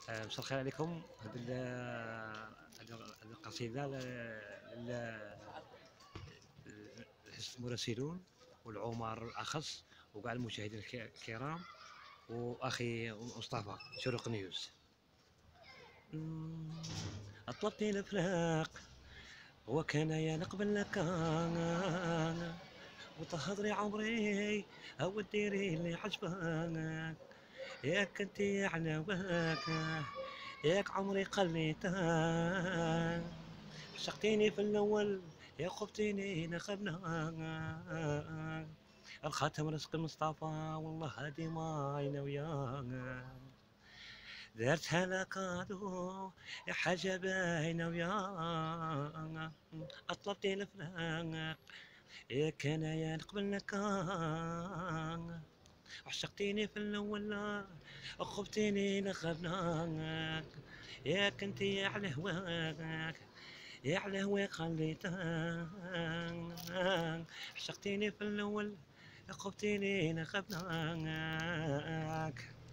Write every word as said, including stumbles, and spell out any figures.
آه، مساء الخير عليكم. هذه ال- هذه هذه القصيدة ل- ل- لحس المراسلون والعمر الأخص وكاع المشاهدين الك- الكرام وأخي مصطفى شروق نيوز. مم، أطلبتني الفراق وكان يا نقبل لك وتهضري عمري أو ديري اللي عجبك ياك انتي على واك ياك عمري قليتك عشقتيني في الأول يا خفتيني نخبنا الخاتم رزق المصطفى والله هادي ما وياك درتها لكادو يا حاجة باينة وياك أطلبتي الفراق يا كان يا نقبل لك عشقتيني في الأول خفتيني نخبناك يا كنتي على هواك يا على هواك خليتك عشقتيني في الأول خفتيني نخبناك.